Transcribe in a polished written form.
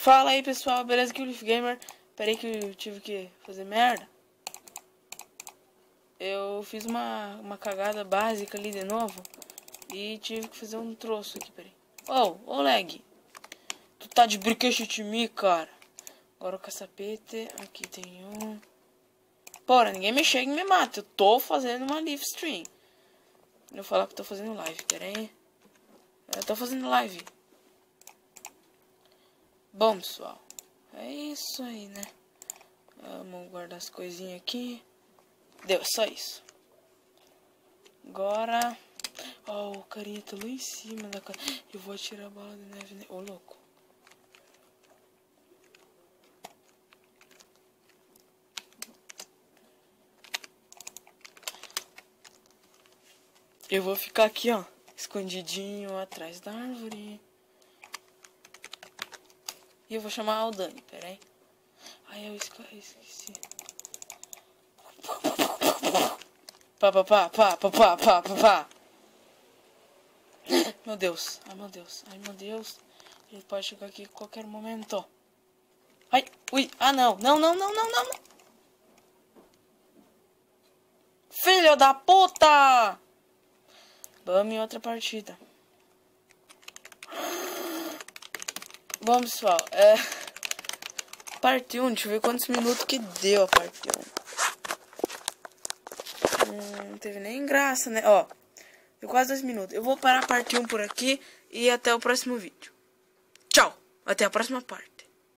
Fala aí pessoal, beleza? Aqui é o Leaf Gamer. Pera aí que eu tive que fazer merda. Eu fiz uma cagada básica ali de novo. E tive que fazer um troço aqui, peraí. Ô lag. Tu tá de brinquedo de mim, cara. Agora o caçapete. Aqui tem um. Porra, ninguém me chega e me mata. Eu tô fazendo uma live stream. Eu vou falar que eu tô fazendo live, peraí. Eu tô fazendo live. Bom, pessoal. É isso aí, né? Vamos guardar as coisinhas aqui. Deu, só isso. Agora... Ó, o carinha tá lá em cima da casa. Eu vou atirar a bola de neve, né? Ô, louco. Eu vou ficar aqui, ó. Escondidinho atrás da árvore. E eu vou chamar o Dani, peraí. Ai, eu esqueci. Pá. Meu Deus, ai meu Deus. Ele pode chegar aqui a qualquer momento. Ai, ui, não. Filho da puta! Vamos em outra partida. Bom, pessoal, parte 1, deixa eu ver quantos minutos que deu a parte 1. Não teve nem graça, né? Ó, deu quase 2 minutos. Eu vou parar a parte 1 por aqui e até o próximo vídeo. Tchau, até a próxima parte.